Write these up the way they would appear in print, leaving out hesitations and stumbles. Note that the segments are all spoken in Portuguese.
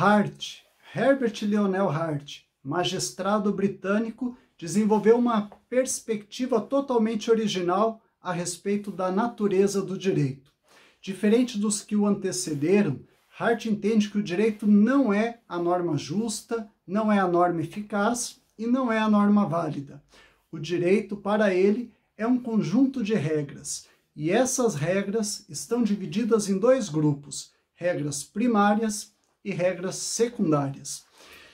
Hart, Herbert Lionel Hart, magistrado britânico, desenvolveu uma perspectiva totalmente original a respeito da natureza do direito. Diferente dos que o antecederam, Hart entende que o direito não é a norma justa, não é a norma eficaz e não é a norma válida. O direito, para ele, é um conjunto de regras, e essas regras estão divididas em dois grupos, regras primárias e regras secundárias.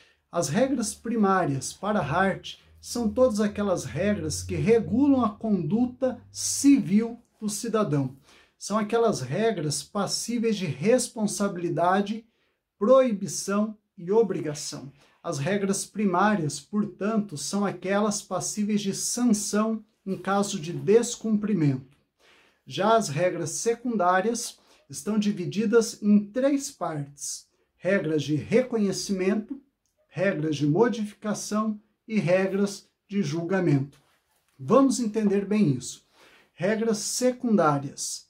As regras primárias, para Hart, são todas aquelas regras que regulam a conduta civil do cidadão. São aquelas regras passíveis de responsabilidade, proibição e obrigação. As regras primárias, portanto, são aquelas passíveis de sanção em caso de descumprimento. Já as regras secundárias estão divididas em três partes: regras de reconhecimento, regras de modificação e regras de julgamento. Vamos entender bem isso. Regras secundárias.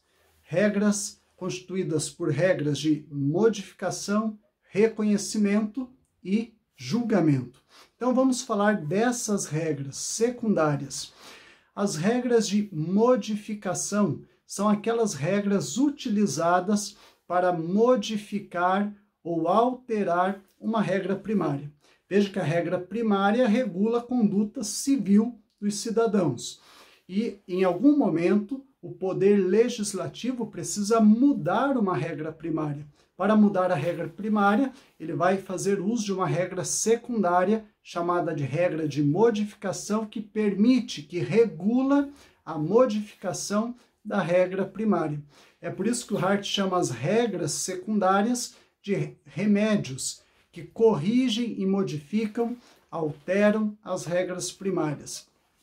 Regras constituídas por regras de modificação, reconhecimento e julgamento. Então vamos falar dessas regras secundárias. As regras de modificação são aquelas regras utilizadas para modificar ou alterar uma regra primária. Veja que a regra primária regula a conduta civil dos cidadãos. E, em algum momento, o poder legislativo precisa mudar uma regra primária. Para mudar a regra primária, ele vai fazer uso de uma regra secundária, chamada de regra de modificação, que permite, que regula a modificação da regra primária. É por isso que o Hart chama as regras secundárias de remédios, que corrigem e modificam, alteram as regras primárias.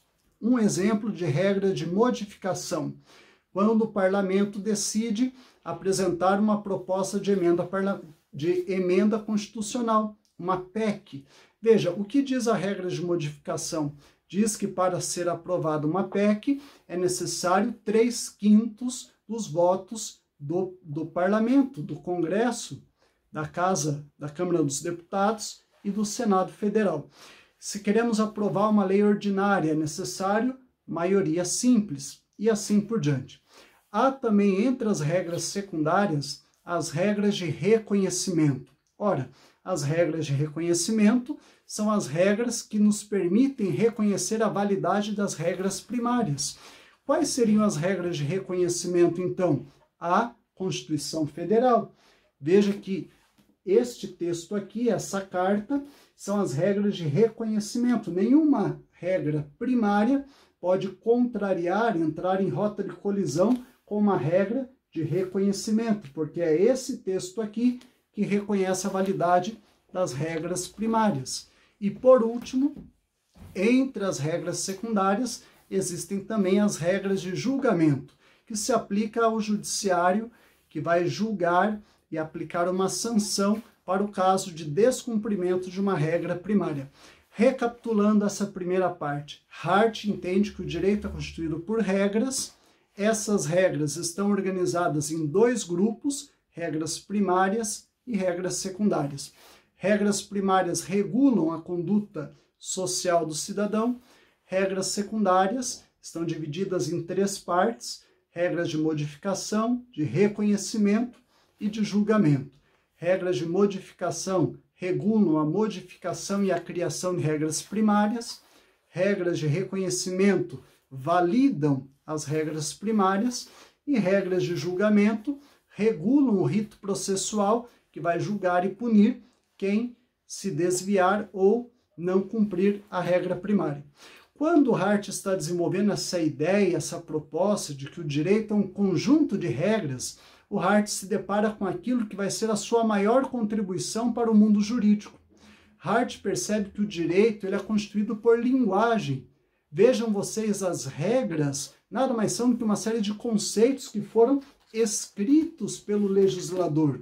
Um exemplo de regra de modificação, quando o parlamento decide apresentar uma proposta de emenda constitucional, uma PEC. Veja, o que diz a regra de modificação? Diz que para ser aprovada uma PEC é necessário 3/5 dos votos do parlamento, do Congresso, da Câmara dos Deputados e do Senado Federal. Se queremos aprovar uma lei ordinária, é necessário maioria simples, e assim por diante. Há também entre as regras secundárias as regras de reconhecimento. Ora, as regras de reconhecimento são as regras que nos permitem reconhecer a validade das regras primárias. Quais seriam as regras de reconhecimento, então? A Constituição Federal. Veja que este texto aqui, essa carta, são as regras de reconhecimento. Nenhuma regra primária pode contrariar, entrar em rota de colisão com uma regra de reconhecimento, porque é esse texto aqui que reconhece a validade das regras primárias. E, por último, entre as regras secundárias, existem também as regras de julgamento, que se aplica ao judiciário, que vai julgar e aplicar uma sanção para o caso de descumprimento de uma regra primária. Recapitulando essa primeira parte, Hart entende que o direito é constituído por regras. Essas regras estão organizadas em dois grupos, regras primárias e regras secundárias. Regras primárias regulam a conduta social do cidadão. Regras secundárias estão divididas em três partes: regras de modificação, de reconhecimento e de julgamento. Regras de modificação regulam a modificação e a criação de regras primárias. Regras de reconhecimento validam as regras primárias. E regras de julgamento regulam o rito processual, que vai julgar e punir quem se desviar ou não cumprir a regra primária. Quando Hart está desenvolvendo essa ideia, essa proposta de que o direito é um conjunto de regras, o Hart se depara com aquilo que vai ser a sua maior contribuição para o mundo jurídico. Hart percebe que o direito ele é constituído por linguagem. Vejam vocês, as regras nada mais são do que uma série de conceitos que foram escritos pelo legislador.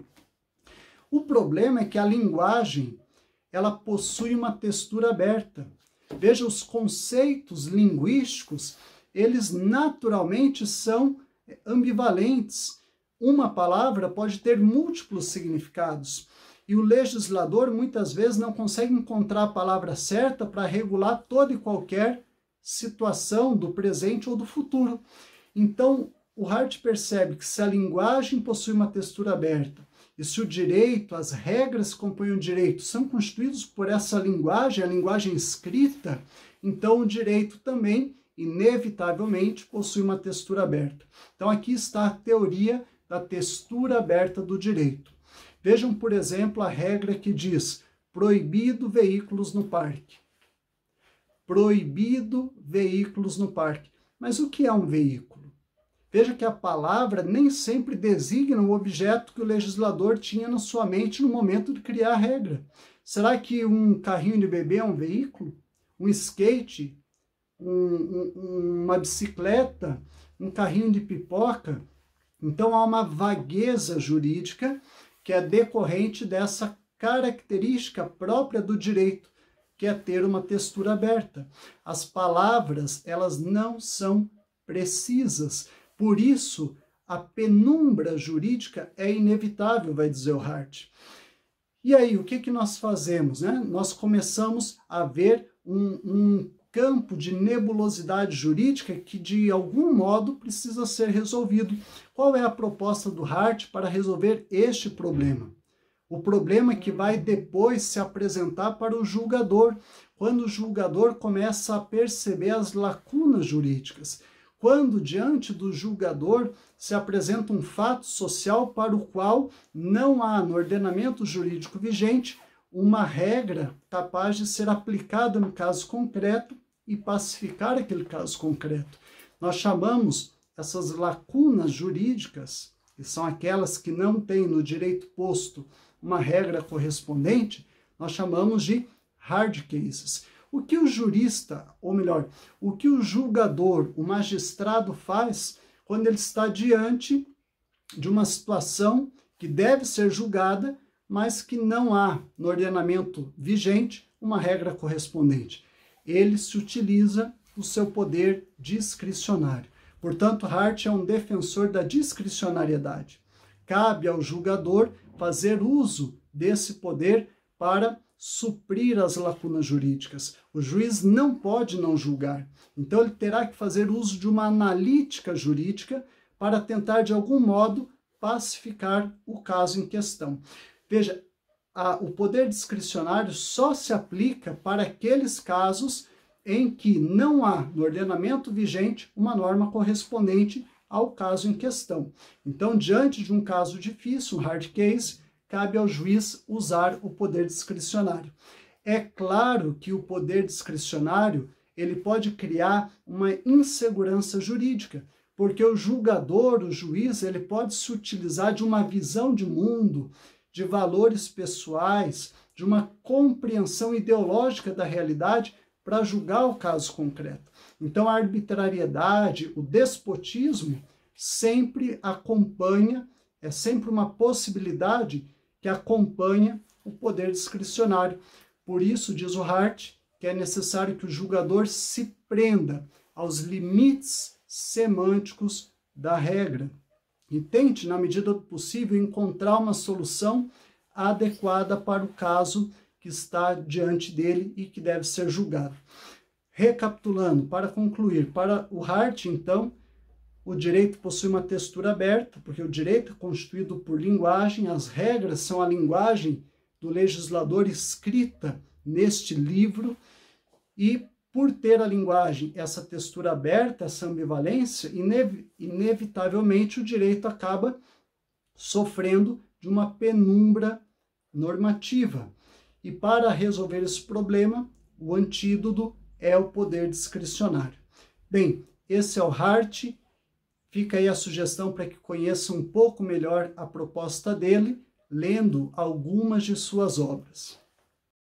O problema é que a linguagem ela possui uma textura aberta. Veja, os conceitos linguísticos, eles naturalmente são ambivalentes. Uma palavra pode ter múltiplos significados. E o legislador muitas vezes não consegue encontrar a palavra certa para regular toda e qualquer situação do presente ou do futuro. Então, o Hart percebe que se a linguagem possui uma textura aberta e se o direito, as regras que compõem o direito são constituídos por essa linguagem, a linguagem escrita, então o direito também, inevitavelmente, possui uma textura aberta. Então, aqui está a teoria da textura aberta do direito. Vejam, por exemplo, a regra que diz proibido veículos no parque. Proibido veículos no parque. Mas o que é um veículo? Veja que a palavra nem sempre designa o objeto que o legislador tinha na sua mente no momento de criar a regra. Será que um carrinho de bebê é um veículo? Um skate? Uma bicicleta? Um carrinho de pipoca? Então há uma vagueza jurídica que é decorrente dessa característica própria do direito, que é ter uma textura aberta. As palavras, elas não são precisas. Por isso, a penumbra jurídica é inevitável, vai dizer o Hart. E aí, o que nós fazemos, né? Nós começamos a ver um campo de nebulosidade jurídica que, de algum modo, precisa ser resolvido. Qual é a proposta do Hart para resolver este problema? O problema que vai depois se apresentar para o julgador, quando o julgador começa a perceber as lacunas jurídicas. Quando, diante do julgador, se apresenta um fato social para o qual não há, no ordenamento jurídico vigente, uma regra capaz de ser aplicada no caso concreto e pacificar aquele caso concreto. Nós chamamos essas lacunas jurídicas, que são aquelas que não têm no direito posto uma regra correspondente, nós chamamos de hard cases. O que o jurista, ou melhor, o que o julgador, o magistrado faz quando ele está diante de uma situação que deve ser julgada, mas que não há no ordenamento vigente uma regra correspondente? Ele se utiliza do seu poder discricionário. Portanto, Hart é um defensor da discricionariedade. Cabe ao julgador fazer uso desse poder para suprir as lacunas jurídicas. O juiz não pode não julgar. Então, ele terá que fazer uso de uma analítica jurídica para tentar, de algum modo, pacificar o caso em questão. Veja, o poder discricionário só se aplica para aqueles casos em que não há no ordenamento vigente uma norma correspondente ao caso em questão. Então, diante de um caso difícil, um hard case, cabe ao juiz usar o poder discricionário. É claro que o poder discricionário ele pode criar uma insegurança jurídica, porque o julgador, o juiz, ele pode se utilizar de uma visão de mundo, de valores pessoais, de uma compreensão ideológica da realidade para julgar o caso concreto. Então, a arbitrariedade, o despotismo, sempre acompanha, é sempre uma possibilidade que acompanha o poder discricionário. Por isso, diz o Hart, que é necessário que o julgador se prenda aos limites semânticos da regra e tente, na medida do possível, encontrar uma solução adequada para o caso que está diante dele e que deve ser julgado. Recapitulando, para concluir, para o Hart, então, o direito possui uma textura aberta, porque o direito é constituído por linguagem, as regras são a linguagem do legislador escrita neste livro, e por ter a linguagem, essa textura aberta, essa ambivalência, inevitavelmente o direito acaba sofrendo de uma penumbra normativa. E para resolver esse problema, o antídoto é o poder discricionário. Bem, esse é o Hart. Fica aí a sugestão para que conheça um pouco melhor a proposta dele, lendo algumas de suas obras.